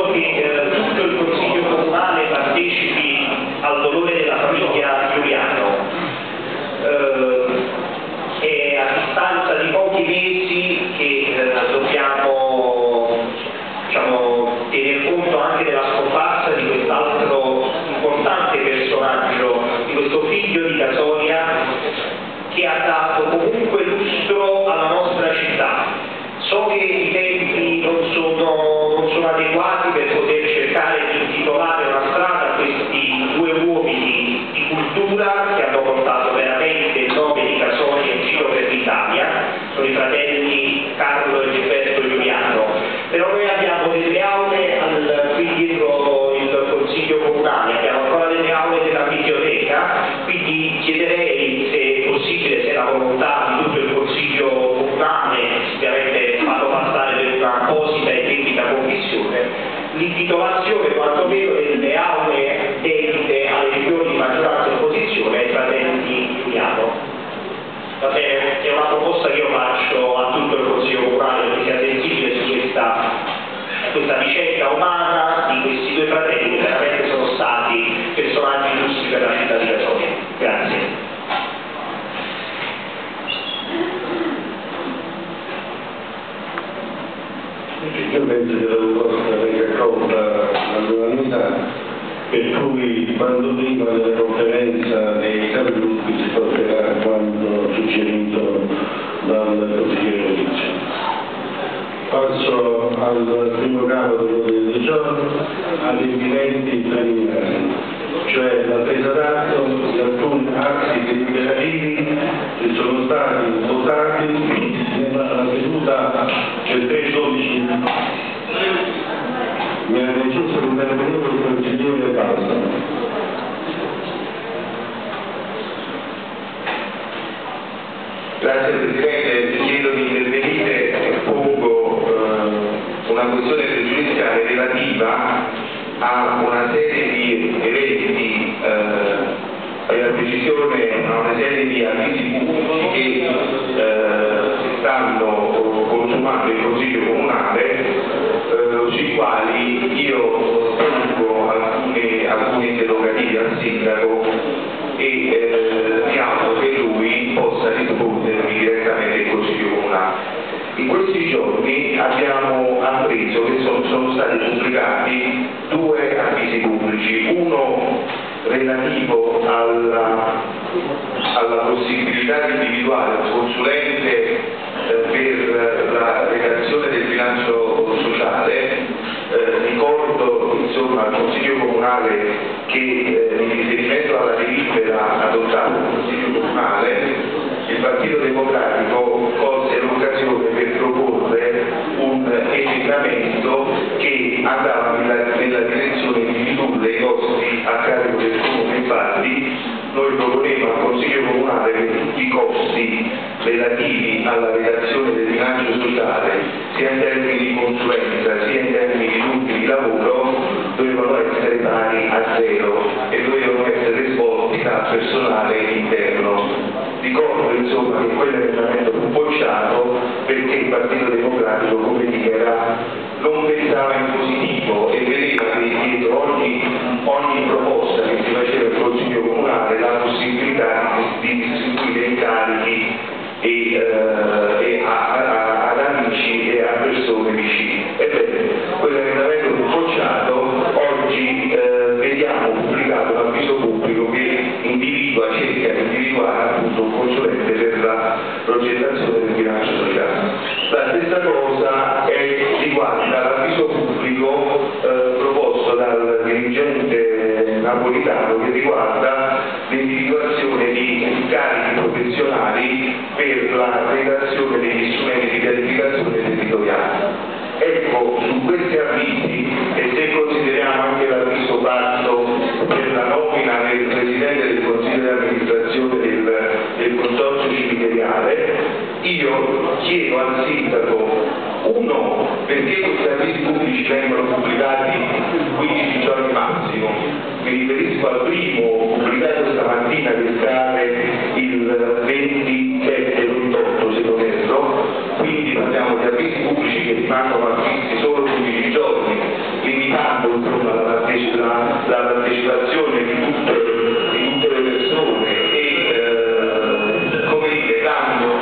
modo che tutto il Consiglio Comunale partecipi al dolore della famiglia Giuliano. È a distanza di pochi mesi che dobbiamo, diciamo, tener conto anche della scomparsa di quest'altro importante personaggio, di questo figlio di Casonia, che ha dato comunque lustro alla nostra città. So che i tempi non sono adeguati per poter cercare di intitolare una strada a questi due uomini di cultura che hanno portato veramente il nome di Casonia in giro per l'Italia, sono i fratelli Carlo e Gilberto Giuliano. Però noi abbiamo delle aule qui dietro il Consiglio Comunale, abbiamo ancora delle aule della biblioteca, quindi chiederei, se è possibile, se è la volontà di tutto il Consiglio Comunale, ovviamente farlo passare per una apposita e tecnica commissione, l'intitolazione quantomeno delle aule dedicate alle riunioni di maggioranza e opposizione ai fratelli Giuliano. Va bene? È una proposta che io faccio a tutto il Consiglio Comunale perché sia sensibile su questa vicenda umana di questi due fratelli che veramente sono stati personaggi giusti per la città di Casonia. Grazie. Io penso che la proposta venga accolta all'unanimità, per cui quando prima della conferenza dei capigruppi si porterà quanto suggerito dal consigliere Rizzo. Passo al primo capo dell'ordine del giorno, agli impedimenti preliminari, cioè la presa d'atto di alcuni atti deliberativi che sono stati votati nella seduta del 3-12. Mi ha richiesto di intervenire il consigliere Balsamo. Grazie Presidente, chiedo di intervenire e pongo una questione pregiudiziale relativa a una serie di eventi, per la precisione a una serie di avvisi pubblici che si stanno consumando in Consiglio Comunale, sui quali io pongo alcuni interrogativi al Sindaco e mi auguro che lui possa rispondermi direttamente in Consiglio Comunale. In questi giorni abbiamo appreso che sono stati pubblicati due avvisi pubblici, uno relativo alla possibilità di individuare un consulente per la redazione del bilancio sociale. Ricordo insomma al Consiglio Comunale che in riferimento alla delibera adottata dal Consiglio Comunale il Partito Democratico colse l'occasione per proporre un emendamento che andava nella direzione di ridurre i costi a carico del Comune. Infatti noi proponevamo al Consiglio Comunale che tutti i costi relativi alla redazione del bilancio sociale, sia in termini di consulenza sia in termini di gruppi di lavoro, dovevano essere pari a zero e dovevano essere svolti da personale interno. Ricordo insomma che quell'emendamento fu bocciato perché il Partito Democratico, come dire, non pensava in positivo e vedeva che dietro ogni proposta che si faceva al Consiglio Comunale la possibilità di distribuire incarichi ad amici e a persone vicine. Ebbene, quell'emendamento fu bocciato, oggi vediamo pubblicato un avviso pubblico che cerca di individuare appunto un consulente per la progettazione del bilancio sociale. La stessa cosa riguarda l'avviso pubblico proposto dal dirigente napolitano che riguarda l'individuazione di incarichi professionali per la redazione degli strumenti di pianificazione territoriale. Ecco, su questi avvisi, e se consideriamo anche l'avviso fatto per la nomina del Presidente del Consiglio di amministrazione del Consorzio Cimiteriale, io chiedo al Sindaco, uno, perché questi avvisi pubblici vengono pubblicati 15 giorni massimo. Mi riferisco al primo pubblicato stamattina che scade il 27/8 se non erro, quindi parliamo di avvisi pubblici che rimangono avvisi solo 15 giorni. la partecipazione di tutte le persone e come dire, dando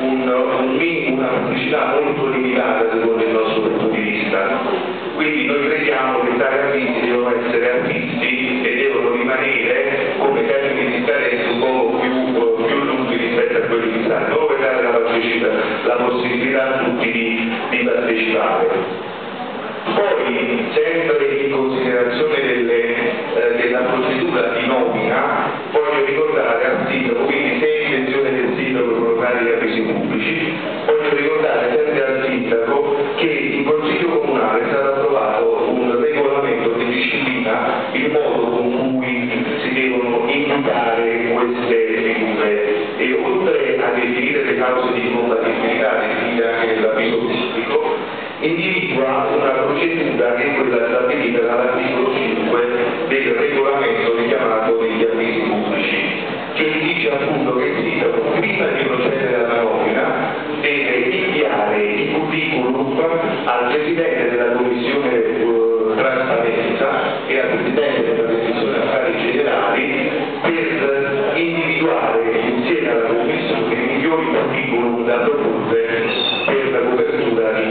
una pubblicità molto limitata secondo il nostro punto di vista. Quindi noi crediamo che tali avvisi devono essere avvisti e devono rimanere come termini di scadenza un po' più lunghi rispetto a quelli fissati, proprio per dare la possibilità a tutti di partecipare. Poi, sempre in considerazione della procedura di nomina, voglio ricordare al sindaco, quindi se è intenzione del sindaco di provocare gli avvisi pubblici, voglio ricordare sempre al sindaco che in Consiglio Comunale è stato approvato un regolamento che disciplina il modo con cui si devono indicare queste figure e oltre a definire le cause di incompatibilità definite anche nell'avviso pubblico, individua una procedura che è quella stabilita dall'articolo 5 del regolamento richiamato degli avvisi pubblici, che dice appunto che il sindaco prima di procedere alla nomina deve inviare il curriculum al Presidente della Commissione Trasparenza e al Presidente della Commissione Affari Generali per individuare insieme alla Commissione i migliori curriculum da proporre per la copertura di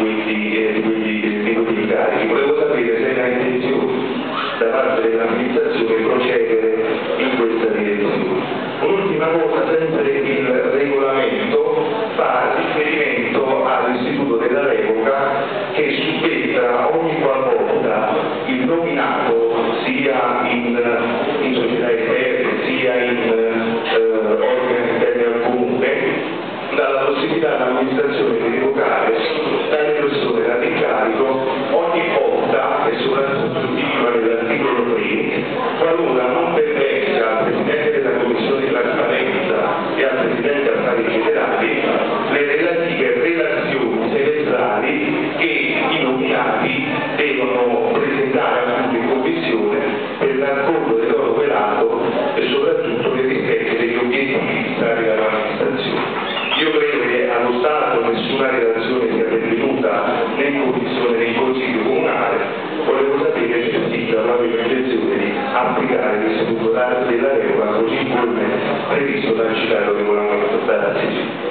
quegli incarichi. Volevo sapere se era intenzione da parte dell'amministrazione procedere in questa direzione. Un'ultima cosa, sempre il regolamento fa riferimento all'istituto della revoca che subentra ogni qualvolta il nominato sia in società esterne sia in organi interni al comune dalla possibilità all'amministrazione di revocare dalle persone date in carico ogni volta e soprattutto prima dell'articolo 3 qualora non pervenga al Presidente della Commissione di Trasparenza e al Presidente Affari Generali le relative relazioni semestrali che i nominati devono presentare appunto in commissione per dar conto del loro operato e soprattutto per rispetto degli obiettivi fissati dall'amministrazione. Io credo che allo Stato nessuna relazione sia pervenuta né in commissione né in Consiglio Comunale. Volevo sapere se il sindaco aveva intenzione di applicare l'istituto della regola così come previsto dal citato regolamento. Grazie.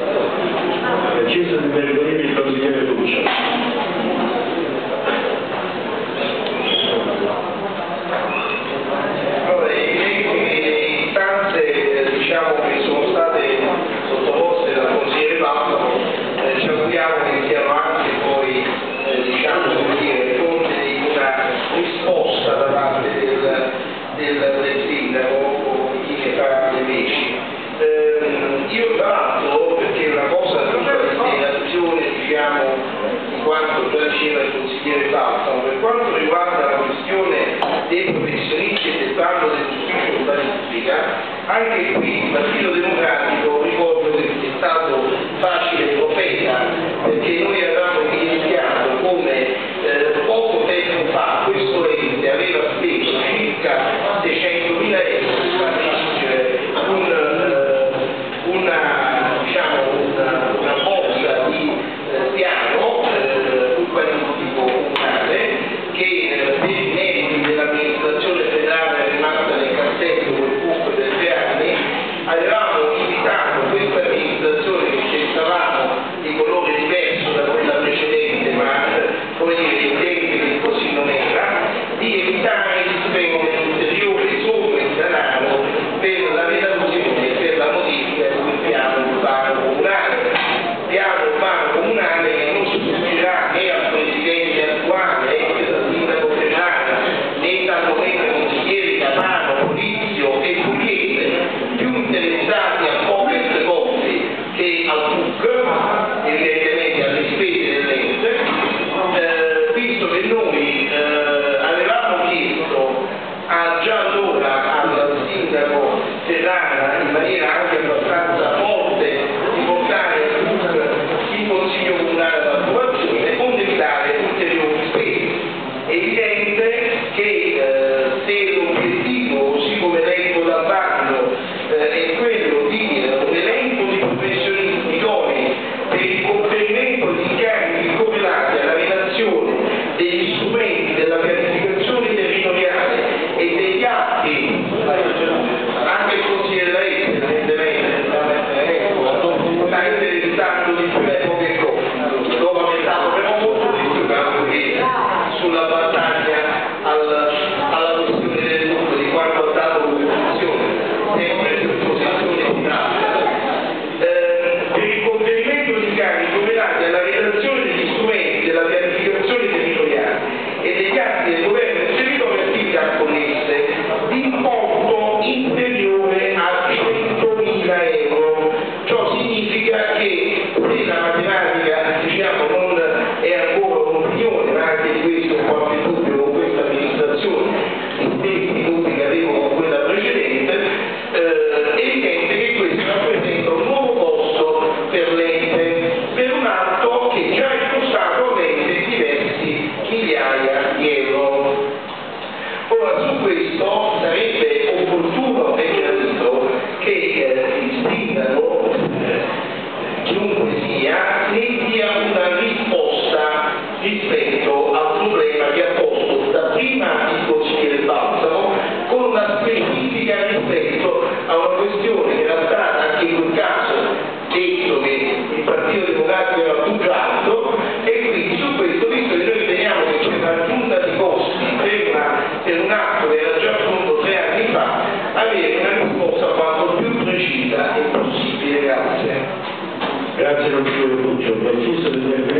Ha chiesto di intervenire il consigliere Lucia. Allora, le istanze diciamo che sono state sottoposte dal consigliere Paolo, ci auguriamo che siano anche poi diciamo come dire, fonte di una risposta da parte del sindaco o di chi ne fa le veci. Io tra l'altro, perché una cosa tutta in azione diciamo di quanto già diceva il consigliere Paolo, per quanto riguarda la questione dei professionisti e del bando dell'ufficio urbanistica, anche qui il Partito Democratico ricordo che è stato facile profeta, perché noi avevamo evidenziato come poco tempo fa questo ente aveva speso circa 600.000 euro per redigere una bozza di piano urbanistico comunale che per i meriti dell'amministrazione federale è rimasta nel cassetto quel punto per 3 anni. Avevamo invitato questa amministrazione che cercavamo di colore diverso da quella precedente, ma come dire in tempi così non era, di evitare di spendere ulteriori somme di denaro per la redazione e per la modifica di quel piano urbano comunale. Piano urbano comunale che non sfuggirà né al presidente attuale, né al sindaco Ferrara, né al momento consiglieri Capano, Polizio e Pugliese, più interessati a poche secondi che al PUC, evidentemente alle spese dell'ente, visto che noi avevamo chiesto già allora al sindaco Ferrara in maniera anche abbastanza forte di portare il PUC in Consiglio Comunale all'approvazione, onde evitare ulteriori spese. È evidente che se l'obiettivo, così come elenco dal bando, è quello di un elenco di professionisti idonei per il conferimento di incarichi correlati alla redazione degli strumenti della pianificazione territoriale e degli sulla battaglia alla questione del voto, di quanto ha dato l'opposizione, sempre su posizione di per il conferimento di carichi operati alla redazione degli strumenti della pianificazione territoriale e degli atti del governo del territorio e attività connesse di importo inferiore a 100.000 euro. Ciò significa che se la matematica, diciamo, non è ancora un'opinione, ma anche di questo un qualche dubbio con questa amministrazione, gli stessi dubbi che avevo con quella precedente, è evidente che questo rappresenta un nuovo costo per l'ente, per un atto che già è costato all'ente diversi migliaia di euro. Ora, su questo sarebbe opportuno e gradito che il sindaco, chiunque sia, ne dia una risposta rispetto al problema che ha posto dapprima il consigliere Balsamo, con una specifica rispetto a una questione che era stata anche in quel caso detto che il Partito Democratico era bugiardo, e quindi su questo, visto che noi riteniamo che c'è un'aggiunta di costi per un atto che era già pronto 3 anni fa, avere una risposta quanto più precisa e possibile. Grazie. Grazie, non ci vuole Puccio.